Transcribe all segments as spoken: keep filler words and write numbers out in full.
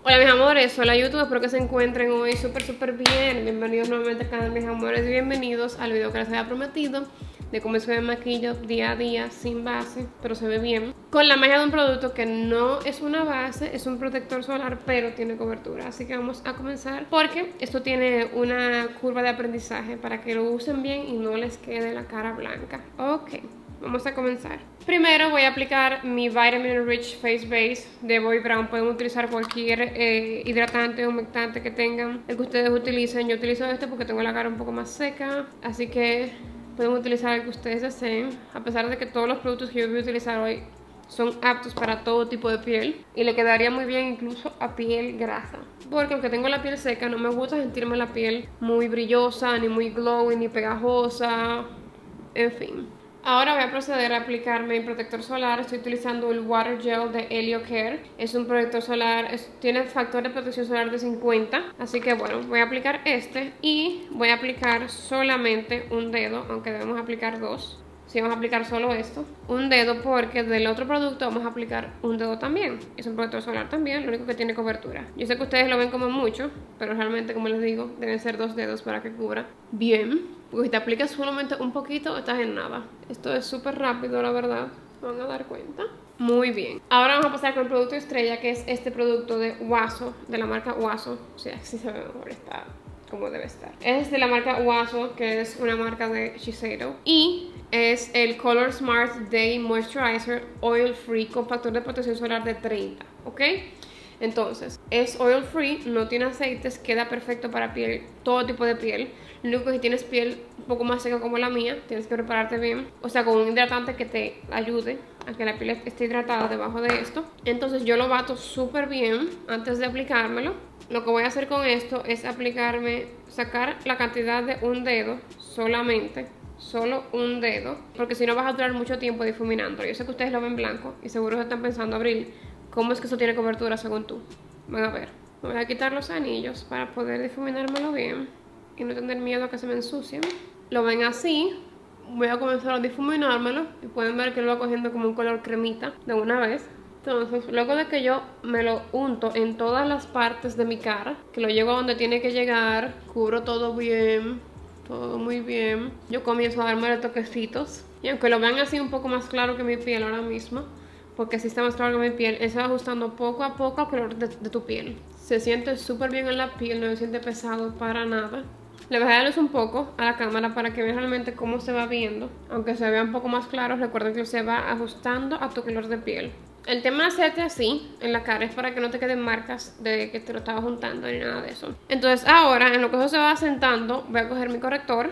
Hola mis amores, hola YouTube, espero que se encuentren hoy súper súper bien. Bienvenidos nuevamente al canal mis amores y bienvenidos al video que les había prometido de cómo se ve el maquillo día a día sin base, pero se ve bien, con la magia de un producto que no es una base, es un protector solar, pero tiene cobertura. Así que vamos a comenzar porque esto tiene una curva de aprendizaje para que lo usen bien y no les quede la cara blanca. Ok, vamos a comenzar. Primero voy a aplicar mi Vitamin Rich Face Base de Bobbi Brown. Pueden utilizar cualquier eh, hidratante o humectante que tengan, el que ustedes utilicen. Yo utilizo este porque tengo la cara un poco más seca, así que pueden utilizar el que ustedes deseen. A pesar de que todos los productos que yo voy a utilizar hoy son aptos para todo tipo de piel y le quedaría muy bien incluso a piel grasa, porque aunque tengo la piel seca no me gusta sentirme la piel muy brillosa, ni muy glowy, ni pegajosa, en fin. Ahora voy a proceder a aplicarme mi protector solar. Estoy utilizando el Water Gel de Helio Care. Es un protector solar, es, tiene factor de protección solar de cincuenta. Así que bueno, voy a aplicar este y voy a aplicar solamente un dedo, aunque debemos aplicar dos. Si vamos a aplicar solo esto, un dedo, porque del otro producto vamos a aplicar un dedo también. Es un protector solar también, lo único que tiene cobertura. Yo sé que ustedes lo ven como mucho, pero realmente, como les digo, deben ser dos dedos para que cubra bien. Porque si te aplicas solamente un poquito, estás en nada. Esto es súper rápido, la verdad. Se van a dar cuenta. Muy bien. Ahora vamos a pasar con el producto estrella, que es este producto de Waso, de la marca Waso. O sea, así se ve mejor, está como debe estar. Es de la marca Waso, que es una marca de Shiseido. Y es el Color Smart Day Moisturizer Oil Free con factor de protección solar de treinta, ¿ok? Entonces, es oil free, no tiene aceites, queda perfecto para piel, todo tipo de piel. Lo único que si tienes piel un poco más seca como la mía, tienes que prepararte bien, o sea, con un hidratante que te ayude a que la piel esté hidratada debajo de esto. Entonces yo lo bato súper bien antes de aplicármelo. Lo que voy a hacer con esto es aplicarme, sacar la cantidad de un dedo solamente, solo un dedo, porque si no vas a durar mucho tiempo difuminando. Yo sé que ustedes lo ven blanco y seguro que están pensando, Abril, ¿cómo es que eso tiene cobertura según tú? Van a ver. Me voy a quitar los anillos para poder difuminármelo bien y no tener miedo a que se me ensucien. Lo ven así. Voy a comenzar a difuminármelo y pueden ver que lo va cogiendo como un color cremita de una vez. Entonces, luego de que yo me lo unto en todas las partes de mi cara, que lo llevo a donde tiene que llegar, cubro todo bien, todo muy bien, yo comienzo a darme toquecitos. Y aunque lo vean así un poco más claro que mi piel ahora mismo, porque así está más claro que mi piel, eso va ajustando poco a poco al color de, de tu piel. Se siente súper bien en la piel, no se siente pesado para nada. Le voy a dar luz un poco a la cámara para que vean realmente cómo se va viendo. Aunque se vea un poco más claro, recuerden que se va ajustando a tu color de piel. El tema de hacerte así en la cara es para que no te queden marcas de que te lo estaba juntando ni nada de eso. Entonces ahora, en lo que eso se va asentando, voy a coger mi corrector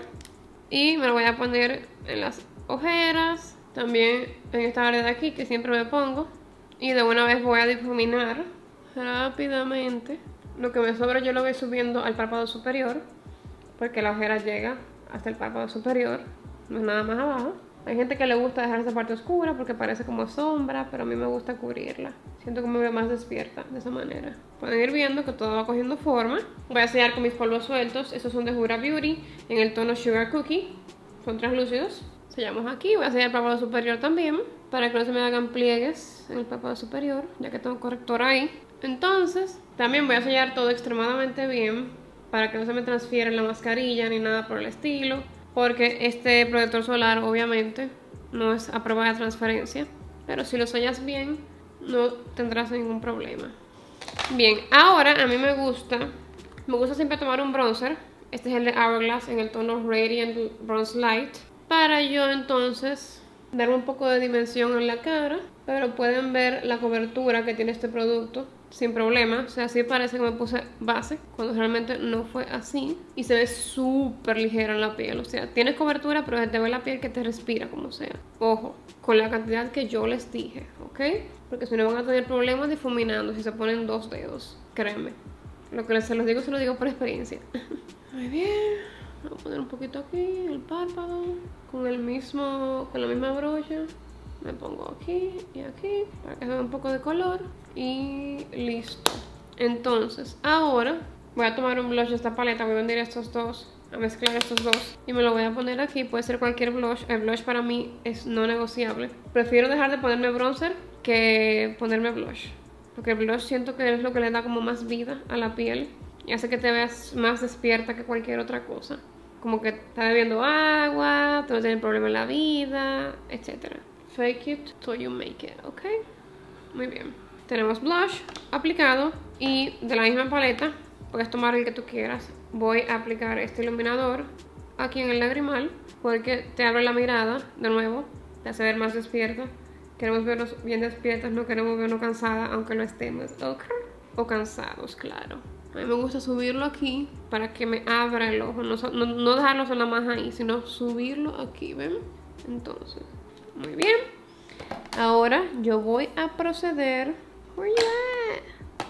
y me lo voy a poner en las ojeras, también en esta área de aquí que siempre me pongo, y de una vez voy a difuminar rápidamente. Lo que me sobra yo lo voy subiendo al párpado superior, porque la ojera llega hasta el párpado superior, no es nada más abajo. Hay gente que le gusta dejar esa parte oscura porque parece como sombra, pero a mí me gusta cubrirla. Siento que me veo más despierta de esa manera. Pueden ir viendo que todo va cogiendo forma. Voy a sellar con mis polvos sueltos. Estos son de Huda Beauty en el tono Sugar Cookie. Son translúcidos. Sellamos aquí. Voy a sellar el párpado superior también, para que no se me hagan pliegues en el párpado superior, ya que tengo corrector ahí. Entonces, también voy a sellar todo extremadamente bien, para que no se me transfiera la mascarilla ni nada por el estilo, porque este protector solar obviamente no es a prueba de transferencia, pero si lo sellas bien no tendrás ningún problema. Bien, ahora a mí me gusta me gusta siempre tomar un bronzer. Este es el de Hourglass en el tono Radiant Bronze Light, para yo entonces darme un poco de dimensión en la cara. Pero pueden ver la cobertura que tiene este producto sin problema. O sea, sí parece que me puse base, cuando realmente no fue así. Y se ve súper ligera en la piel. O sea, tienes cobertura, pero se te ve la piel que te respira, como sea. Ojo, con la cantidad que yo les dije, ¿ok? Porque si no van a tener problemas difuminando si se ponen dos dedos, créanme. Lo que se los digo, se lo digo por experiencia. Muy bien. Voy a poner un poquito aquí, el párpado, con el mismo, con la misma brocha. Me pongo aquí y aquí para que se vea un poco de color y listo. Entonces ahora voy a tomar un blush de esta paleta. Voy a unir estos dos, a mezclar estos dos, y me lo voy a poner aquí. Puede ser cualquier blush. El blush para mí es no negociable. Prefiero dejar de ponerme bronzer que ponerme blush. porque el blush siento que es lo que le da como más vida a la piel y hace que te veas más despierta que cualquier otra cosa. Como que estás bebiendo agua, tú no tienes problema en la vida, etcétera. Fake it till you make it, ¿ok? Muy bien. Tenemos blush aplicado y de la misma paleta, puedes tomar el que tú quieras. Voy a aplicar este iluminador aquí en el lagrimal porque te abre la mirada de nuevo, te hace ver más despierta. Queremos vernos bien despiertas, no queremos vernos cansadas, aunque lo estemos, ¿ok? O cansados, claro. A mí me gusta subirlo aquí para que me abra el ojo, no, no, no dejarlo solo más ahí, sino subirlo aquí, ¿ven? Entonces, muy bien. Ahora yo voy a proceder. Where you at?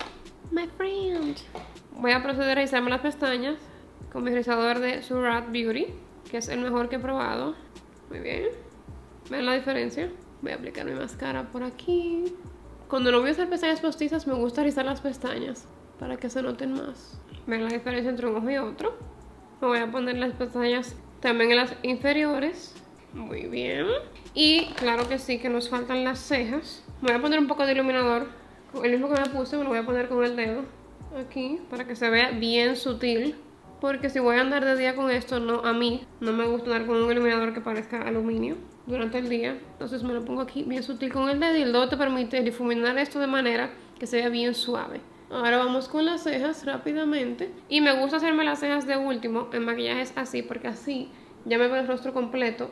My friend. Voy a proceder a rizarme las pestañas con mi rizador de Surat Beauty, que es el mejor que he probado. Muy bien. ¿Ven la diferencia? Voy a aplicar mi máscara por aquí. Cuando no voy a usar pestañas postizas, me gusta rizar las pestañas para que se noten más. ¿Ven la diferencia entre un ojo y otro? Me voy a poner las pestañas también en las inferiores. Muy bien. Y claro que sí, que nos faltan las cejas. Voy a poner un poco de iluminador. El mismo que me puse, me lo voy a poner con el dedo aquí para que se vea bien sutil. Porque si voy a andar de día con esto, no, a mí no me gusta andar con un iluminador que parezca aluminio durante el día. Entonces me lo pongo aquí bien sutil con el dedo y el dedo te permite difuminar esto de manera que se vea bien suave. Ahora vamos con las cejas rápidamente. Y me gusta hacerme las cejas de último en maquillajes así, porque así ya me veo el rostro completo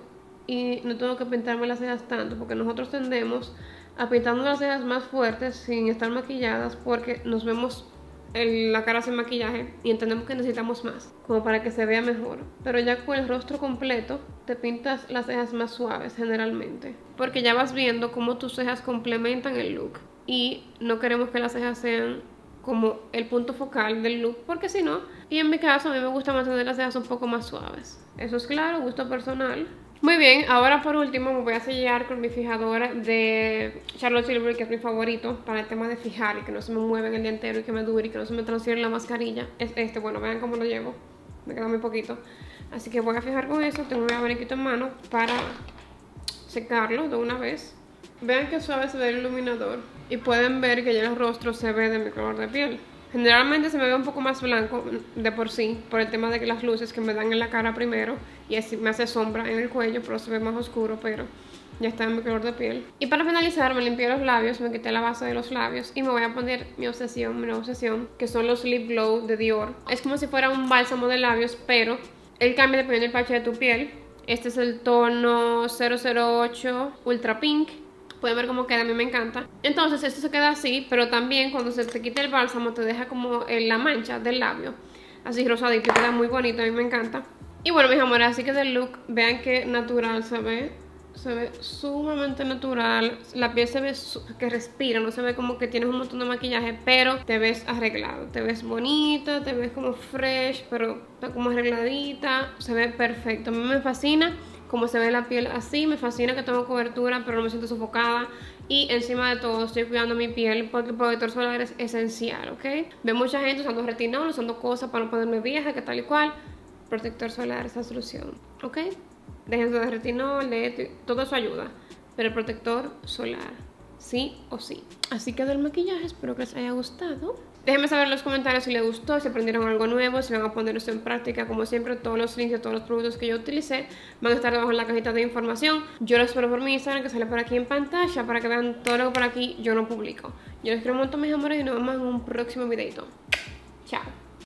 y no tengo que pintarme las cejas tanto, porque nosotros tendemos a pintarnos las cejas más fuertes sin estar maquilladas porque nos vemos el, la cara sin maquillaje y entendemos que necesitamos más, como para que se vea mejor. Pero ya con el rostro completo te pintas las cejas más suaves generalmente, porque ya vas viendo cómo tus cejas complementan el look y no queremos que las cejas sean como el punto focal del look, porque si no, y en mi caso a mí me gusta mantener las cejas un poco más suaves. Eso es claro, gusto personal. Muy bien, ahora por último me voy a sellar con mi fijador de Charlotte Tilbury, que es mi favorito para el tema de fijar y que no se me mueva en el día entero y que me dure y que no se me transfiere la mascarilla. Es este, bueno, vean cómo lo llevo, me queda muy poquito. Así que voy a fijar con eso, tengo mi abaniquito en mano para secarlo de una vez. Vean que suave se ve el iluminador y pueden ver que ya el rostro se ve de mi color de piel. Generalmente se me ve un poco más blanco de por sí, por el tema de que las luces que me dan en la cara primero y así me hace sombra en el cuello, pero se ve más oscuro, pero ya está en mi color de piel. Y para finalizar me limpié los labios, me quité la base de los labios y me voy a poner mi obsesión, mi nueva obsesión, que son los Lip Glow de Dior. Es como si fuera un bálsamo de labios, pero él cambia dependiendo del parche de tu piel. Este es el tono cero cero ocho Ultra Pink. Pueden ver cómo queda, a mí me encanta. Entonces esto se queda así, pero también cuando se te quita el bálsamo te deja como en la mancha del labio así rosadito, queda muy bonito, a mí me encanta. Y bueno, mis amores, así que del look, vean qué natural se ve. Se ve sumamente natural. La piel se ve que respira, no se ve como que tienes un montón de maquillaje, pero te ves arreglado, te ves bonita, te ves como fresh, pero está como arregladita. Se ve perfecto, a mí me fascina como se ve la piel así, me fascina que tengo cobertura pero no me siento sofocada. Y encima de todo estoy cuidando mi piel porque el protector solar es esencial, ¿ok? Veo mucha gente usando retinol, usando cosas para no ponerme vieja, que tal y cual. Protector solar es la solución, ¿ok? Déjense de retinol, de esto, todo eso ayuda. Pero el protector solar, sí o sí. Así que del maquillaje, espero que les haya gustado. Déjenme saber en los comentarios si les gustó, si aprendieron algo nuevo, si van a poner esto en práctica. Como siempre, todos los links de todos los productos que yo utilicé van a estar debajo en la cajita de información. Yo lo espero por mi Instagram, que sale por aquí en pantalla, para que vean todo lo que por aquí yo no publico. Yo les quiero un montón, mis amores, y nos vemos en un próximo videito. Chao.